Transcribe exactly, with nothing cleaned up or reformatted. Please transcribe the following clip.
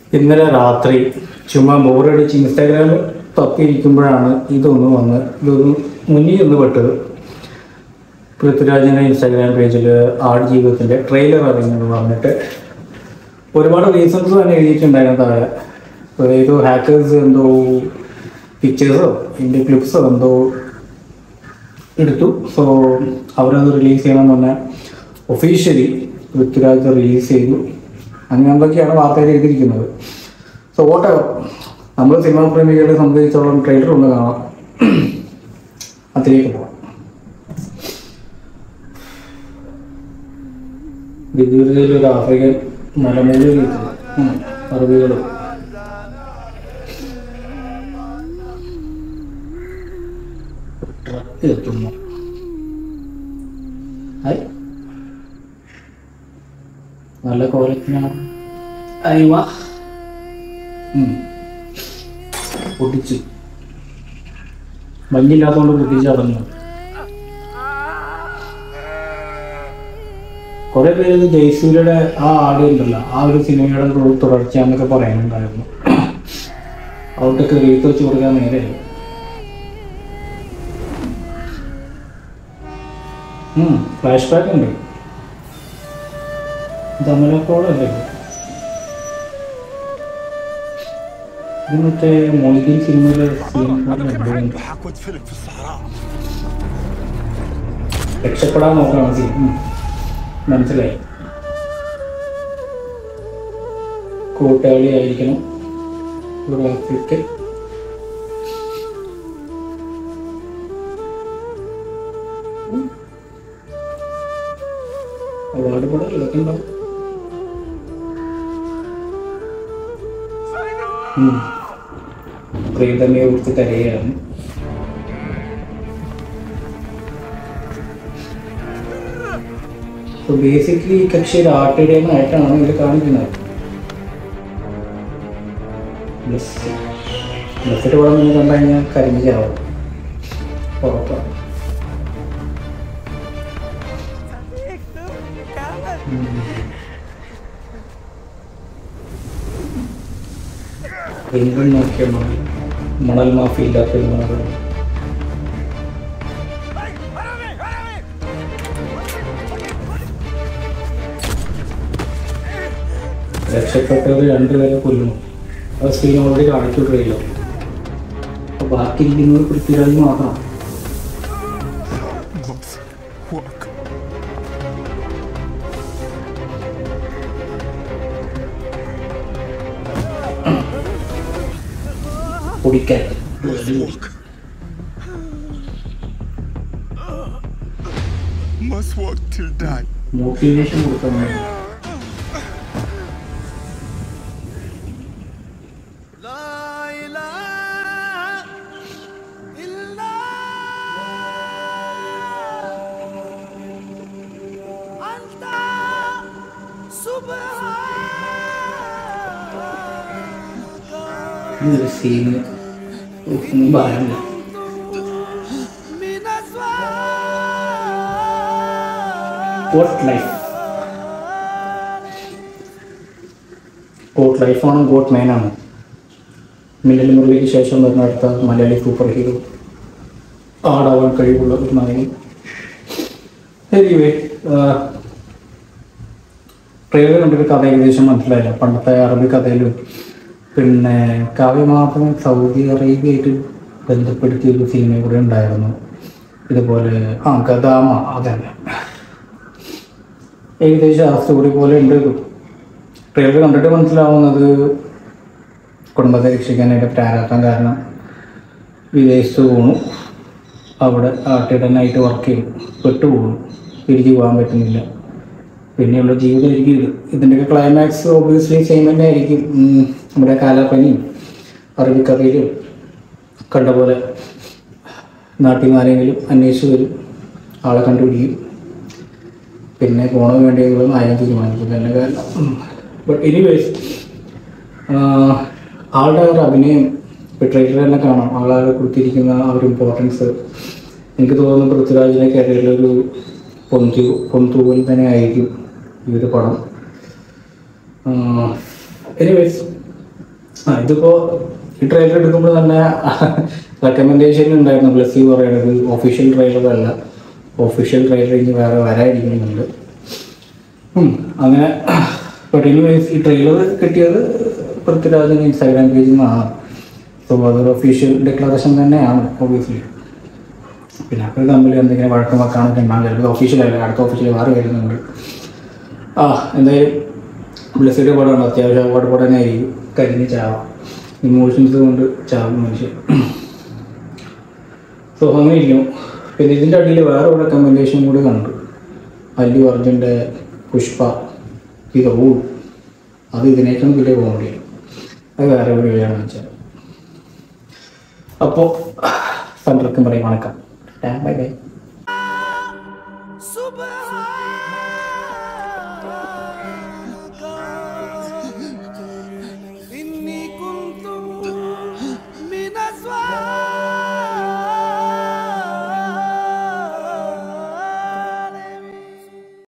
ഇന്നലെ രാത്രി ചുമ്മാ ബോറടിച്ച് ഇൻസ്റ്റാഗ്രാമിൽ തപ്പിയിരിക്കുമ്പോഴാണ് ഇതൊന്ന് വന്ന് ഇതൊന്ന് മുന്നിൽ ഒന്ന് പെട്ടത്. പൃഥ്വിരാജിൻ്റെ ഇൻസ്റ്റാഗ്രാം പേജിൽ ആടുജീവിതത്തിൻ്റെ ട്രെയിലർ ഇറങ്ങിയെന്ന് പറഞ്ഞിട്ട് ഒരുപാട് റീസൺസ് തന്നെ എഴുതിയിട്ടുണ്ടായിരുന്നു താഴെ. ഏതോ ഹാക്കേഴ്സ് എന്തോ പിക്ചേഴ്സോ ഇതിൻ്റെ ക്ലിപ്സോ എന്തോ എടുത്തു. സോ അവരത് റിലീസ് ചെയ്യണമെന്ന് പറഞ്ഞാൽ ഒഫീഷ്യലി പൃഥ്വിരാജ് റിലീസ് ചെയ്തു. അങ്ങനെ എന്തൊക്കെയാണ് വാർത്തയിൽ എഴുതിയിരിക്കുന്നത്. സോ വോട്ട് എവർ, നമ്മൾ സിനിമാ പ്രേമികളെ സംബന്ധിച്ചോളം ട്രെയിലർ ഒന്ന് കാണാം, അതിലേക്ക് പോകാം. വിദൂരതയിൽ ഒരു ആഫ്രിക്കൻ മലമൂലയിൽ അറബികളും ട്രക്ക് എത്തുന്നു. നല്ല ക്വാളിറ്റിയാണ്. അയവ പൊട്ടിച്ചു, ഭംഗിയില്ലാത്തതുകൊണ്ട് പൊട്ടിച്ചടഞ്ഞു. കുറെ പേര് ജയസൂര്യയുടെ ആ ആട് ഉണ്ടല്ലോ, ആ ഒരു സിനിമയുടെ തുടർച്ചയാന്നൊക്കെ പറയാനുണ്ടായിരുന്നു. അവിടൊക്കെ റീത്ത് വെച്ച് കൊടുക്കാൻ നേരെ ഫ്ലാഷ് ബാക്ക് ഉണ്ട്. ദമനക്കോളല്ലേ ഇത്? മറ്റേ മൊയ്തീൻ സിനിമയിലെ രക്ഷപ്പെടാൻ നോക്കണം സിനിമ, മനസ്സിലായി. കൂട്ടാളി ആയിരിക്കണം ഒരു ആഫ്രിക്കൻ. അവാർഡ് കൂടെ ഇതൊക്കെ ഉണ്ടാവും. പ്രീതമയെ കുറിച്ച് കരയാണ്. ബേസിക്കലി ഈ കക്ഷി ഒരു ആട്ടിടേന്നായിട്ടാണ് ഇതിൽ കാണിക്കുന്നത്. ബ്ലെസ്സി ബ്ലെസ്സിട്ട് പടം നിങ്ങൾ കണ്ടു കഴിഞ്ഞാൽ കരിഞ്ഞാവും ഉറപ്പാണ്. എങ്കിലും നോക്കിയ മണൽ മാഫി ഇല്ലാത്ത രക്ഷപ്പെട്ടവർ രണ്ടുപേരെ കൊല്ലുന്നു. അത് സ്ക്രീൻ ഓൾറെഡി കാണിച്ചിട്ടില്ല. അപ്പൊ ബാക്കി ഇരിക്കുന്നത് പൃഥ്വിരാജ് മാത്രം. പൊടിക്കാൻ മോട്ടിവേഷൻ കൊടുക്കാൻ സീന് ഒന്നും പറയാനില്ല. കോട്ട് ലൈഫ് കോട്ട് ലൈഫാണോ കോട്ട് മാനാണോ? മിന്നൽ മുരളിക്ക് ശേഷം വരുന്ന അടുത്ത മലയാളി സൂപ്പർ ഹീറോ, ആടാവാൻ കഴിവുള്ള ഒരു നായകൻ. എനിവേ ട്രെയിലർ കണ്ടൊരു കഥ ഏകദേശം മനസ്സിലായില്ല. പണ്ടത്തെ അറബി കഥയിലും പിന്നെ കാവ്യമാധവൻ സൗദി അറേബ്യയായിട്ട് ബന്ധപ്പെടുത്തിയൊരു സിനിമ കൂടെ ഉണ്ടായിരുന്നു ഇതുപോലെ. ആ ഗദാമ, അതന്നെ ഏകദേശം ആ സ്റ്റോറി പോലെ ഉണ്ട്. ട്രെയിലർ കണ്ടിട്ട് മനസ്സിലാവുന്നത് കുടുംബത്തെ രക്ഷിക്കാനായിട്ട് പ്രാരാബ്ദം കാരണം വിദേശത്ത് പോണു. അവിടെ ആട്ടിടനായിട്ട് വർക്ക് ചെയ്യും, പെട്ടുപോകുന്നു, തിരിച്ചു പോകാൻ പറ്റുന്നില്ല. പിന്നെയുള്ള ജീവിതമായിരിക്കും ഇത്. ഇതിൻ്റെയൊക്കെ ക്ലൈമാക്സ് ഒബ്വിയസ്ലി സെയിം തന്നെ ആയിരിക്കും. നമ്മുടെ കാലാപ്പനിയും അറബിക്കഥയിലും കണ്ട പോലെ നാട്ടിൽ നിന്ന് ആരെങ്കിലും അന്വേഷിച്ച് വരും, ആളെ കണ്ടുപിടിക്കും, പിന്നെ പോണോ വേണ്ടിയെങ്കിലും ആരും തീരുമാനിക്കും തന്നെ കാരണം. ബട്ട് എനിവേസ് ആളുടെ ഒരു അഭിനയം ഇപ്പോൾ ട്രെയിലർ തന്നെ കാണാം. ആളെ കൊടുത്തിരിക്കുന്ന ആ ഒരു ഇമ്പോർട്ടൻസ് എനിക്ക് തോന്നുന്നു പൃഥ്വിരാജിനെ കരിയറിലൊരു പൊന്തു പൊന്തൂവൽ തന്നെ ആയിരിക്കും ഈ ഒരു പടം. എനിവേസ് ഇതിപ്പോൾ ഈ ട്രെയിലർ എടുക്കുമ്പോൾ തന്നെ റെക്കമെൻഡേഷൻ ഉണ്ടായിരുന്നു ബ്ലെസ്സി പറയുന്നത് ഒഫീഷ്യൽ ട്രെയിലറല്ല, ഒഫീഷ്യൽ ട്രെയിലർ ഇനി വേറെ വരാതിരിക്കുന്നുണ്ട്. അങ്ങനെ പെട്ടെന്ന് ഈ ട്രെയിലർ കിട്ടിയത് പൃഥ്വിരാജിൻ്റെ ഇൻസ്റ്റാഗ്രാം പേജിൽ നിന്നാണ്. സോ അതൊരു ഒഫീഷ്യൽ ഡിക്ലറേഷൻ തന്നെയാണ് ഒബിയസ്ലി. പിന്നെ അപ്പോൾ തമ്മിൽ എന്തെങ്കിലും വഴക്കം വെക്കാനൊക്കെ ഉണ്ടാകും. ചിലപ്പോൾ ഒഫീഷ്യലല്ല, അടുത്ത ഒഫീഷ്യൽ വേറെ വരുന്നുണ്ട്. ആ എന്തായാലും ബ്ലെസ്സിയുടെ പടമാണ്, അത്യാവശ്യം അവാർഡ് പടം തന്നെ ആയിരിക്കും. കരിഞ്ഞ് ചാവാം, ഇമോഷൻസ് കൊണ്ട് ചാവും മനുഷ്യൻ. സോ അങ്ങനെ ഇരിക്കും. പിന്നെ ഇതിൻ്റെ അടിയിൽ വേറെ ഒരു റെക്കമെൻഡേഷൻ കൂടി കണ്ടു, അല്ലു അർജുൻ്റെ പുഷ്പ ഇത് ഓൾ, അത് ഇതിനേക്കാളും വലിയ കോമഡിയാണ്. അത് വേറെ ഒരു വീഡിയോയാണെന്ന് വെച്ചാൽ. അപ്പോൾ സണ്ടർക്കും പറയും വണക്കം, ബൈ ബൈ.